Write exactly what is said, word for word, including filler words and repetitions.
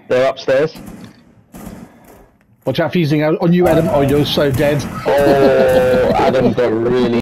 They're upstairs. Watch out for using out on you, Adam, or you're so dead. Oh, Adam got really